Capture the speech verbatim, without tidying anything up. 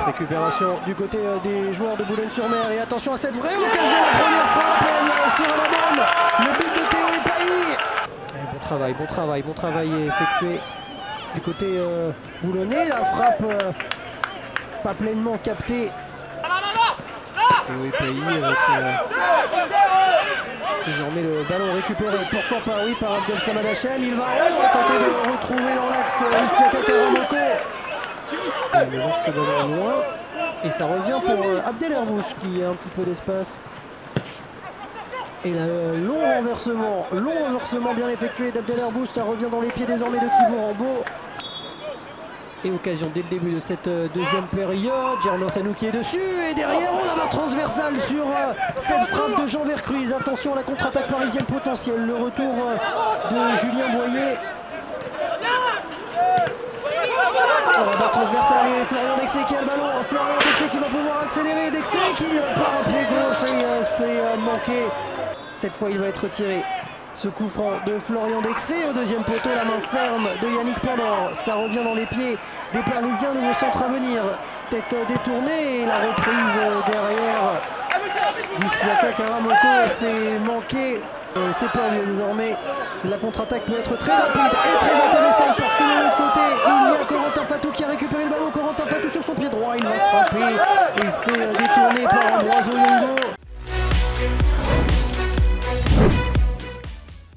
Récupération du côté des joueurs de Boulogne-sur-Mer. Et attention à cette vraie occasion, la première frappe, elle sera la bonne. Le but de Théo Epailly. Bon travail, bon travail, bon travail est effectué du côté euh, boulonnais. La frappe euh, pas pleinement captée. Théo Epailly avec euh, désormais le ballon récupéré. Pourquoi pas, oui, par Abdel Samad Hachem. Il va oh, tenter de retrouver dans l'axe Isiaka Karamoko. Il lance ce ballon loin et ça revient pour euh, Abdel Herbouche qui a un petit peu d'espace. Et là, euh, long renversement, long renversement bien effectué d'Abdel Herbouche, ça revient dans les pieds désormais de Thibaut Rambaud. Et occasion dès le début de cette euh, deuxième période, Germain Sanou qui est dessus et derrière on la barre transversale sur euh, cette frappe de Jean Vercruise. Attention à la contre-attaque parisienne potentielle, le retour euh, de Julien Boyer. Oh, la barre transversale et Florian Dexé qui a le ballon. Florian Dexé qui va pouvoir accélérer. Dexé qui part un pied gauche et euh, c'est euh, manqué. Cette fois il va être tiré. Ce coup franc de Florian Dexé au deuxième poteau, la main ferme de Yannick Pandor. Ça revient dans les pieds des Parisiens. Nouveau centre à venir. Tête détournée et la reprise derrière d'Isiaka Karamoko. C'est manqué. C'est perdu désormais. La contre-attaque peut être très rapide et très intéressante parce que de l'autre côté, il y a Corentin Fatou qui a récupéré le ballon. Corentin Fatou sur son pied droit, il va frapper et c'est détourné par Ambroise Oyongo.